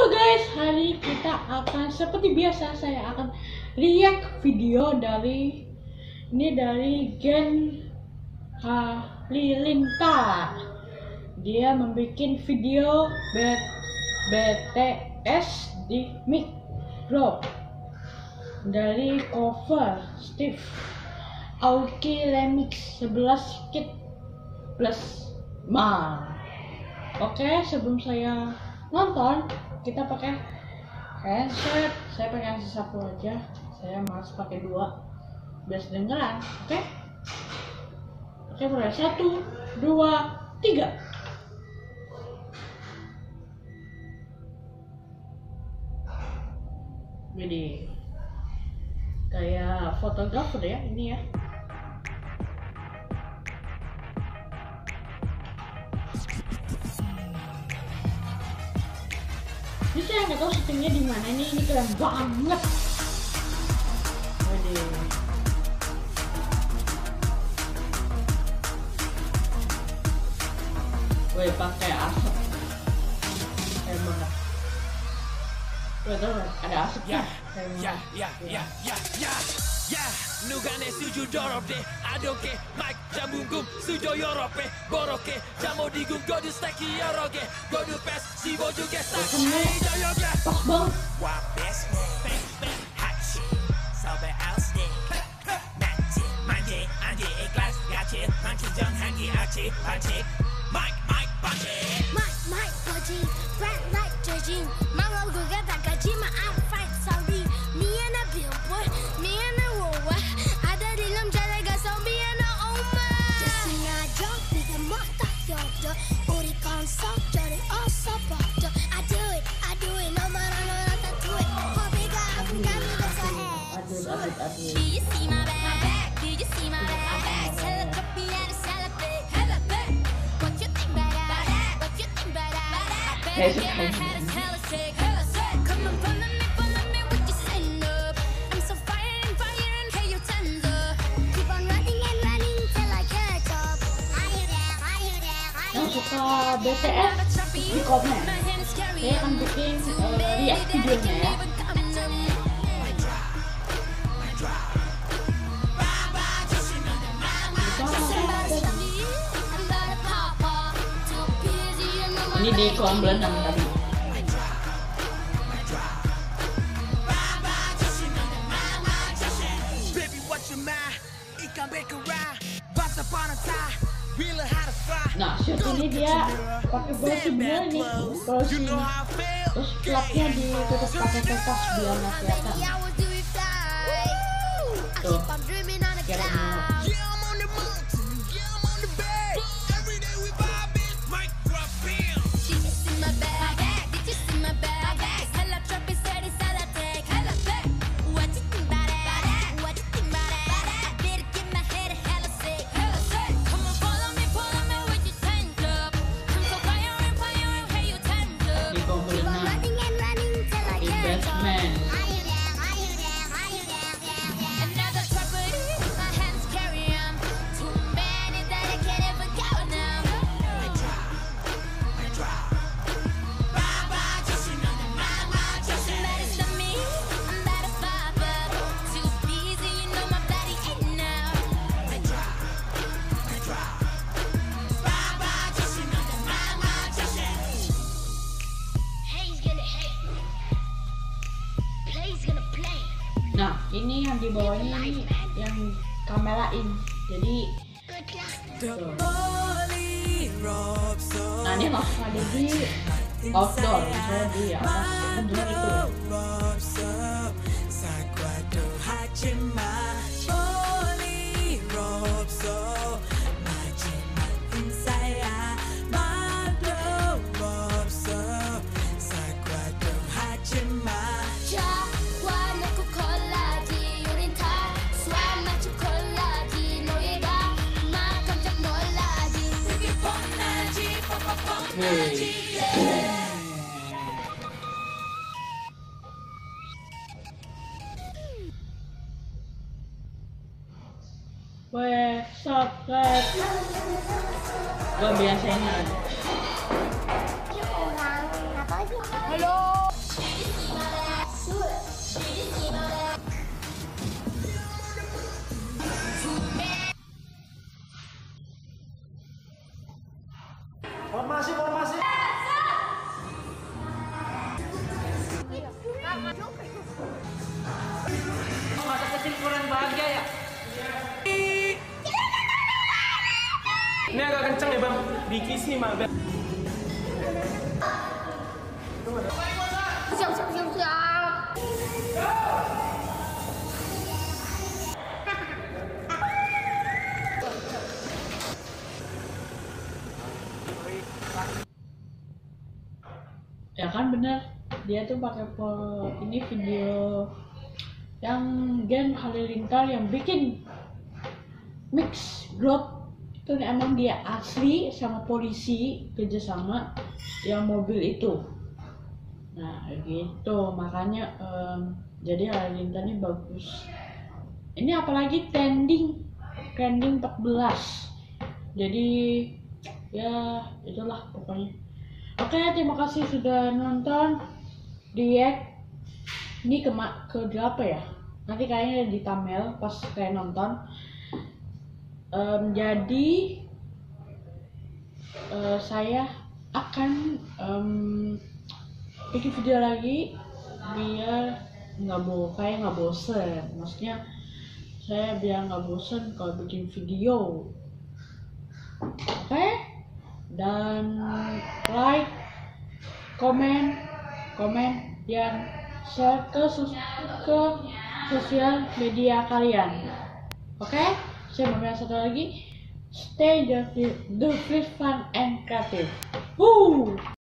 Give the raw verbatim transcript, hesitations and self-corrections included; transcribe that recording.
guys, hari kita akan seperti biasa saya akan react video dari ini dari Gen Halilintar. Dia membuat video B T S di Micro dari cover Steve Aoki remix sebelas kit plus mal. Oke, sebelum saya nonton kita pakai headset. Saya pakai headset satu aja, saya malas pakai dua biar dengeran. Oke oke mulai satu dua tiga. Jadi kayak fotografer ya ini ya. Ini saya nggak tahu syutingnya di mana nih, ini keren banget. Waduh. Woi, pakai asap. Keren banget. Waduh, ada asap ya. Ya, ya, ya, ya, ya, ya. 누가 내 수주 더럽대 아도게 마이크 잠문금 수저 여러 배 버럭게 잠못 이군 거두 스택이 여러 개 거두 패스 씹어주겠어 저녁에 Pas banget. 와 베스트 핫치 서베 아웃스팅 난지 만지 안지 클래스 같이 많기 정한기 아치 반칙 마이크 마이크 반칙 마이크 마이크 버지 bright like 저진 망어구가 다가지만 I'm fine sorry 미안해 billboard 미안해 워와 아들이 남자래가서 미안해 엄마 대신하죠 네가 뭐다 여도 우리 콘서트를 어서 버텨 I do it I do it 너만 알아 다 do it 허비가 아픈감이 돼서 해 Aduh, aduh, aduh. Do you see my bag? Do you see my bag? Tell a copy and a celebrate. Hella bad. What you think about that? What you think about that? I better get my head as hella sick. Hella sick. Come on, follow me, follow me with your stand up. I'm so fire and fire and hey, you tender. Keep on running and running till I catch up. Are you there? Are you there? Are Yang you suka B T S di komen. Saya akan bikin uh, react videonya ya. Ini di kolam berenang tadi. Nah, shoot ini dia pakai baju bener nih, baju terus plaknya ditutup pakai kertas biar nggak kelihatan. Tuh, keren banget. Nah, ini yang di bawahnya ini yang kamerain. Jadi tuh. Nah, ini langsung ada di outdoor, misalnya di atas gedung itu. Hey. Weh, subscribe. Gua biasain aja. Halo. Riquísima. Siap, siap, siap, siap. Ya kan bener, dia tuh pakai po- ini video yang Gen Halilintar yang bikin mix grup itu emang dia asli sama polisi kerjasama yang mobil itu. Nah gitu makanya em, jadi Halilintar ini bagus. Ini apalagi trending trending empat belas. Jadi ya itulah pokoknya. Oke, terima kasih sudah nonton react. Ini ke ke berapa ya? Nanti kayaknya di thumbnail pas saya nonton. Um, jadi uh, saya akan um, bikin video lagi biar nggak bo kayak nggak bosen. Maksudnya saya biar nggak bosen kalau bikin video. Oke? Okay? Dan like, komen, komen, dan share ke, sos ke sosial media kalian. Oke, okay? Saya mau bilang satu lagi, stay the, the fun and creative. Woo!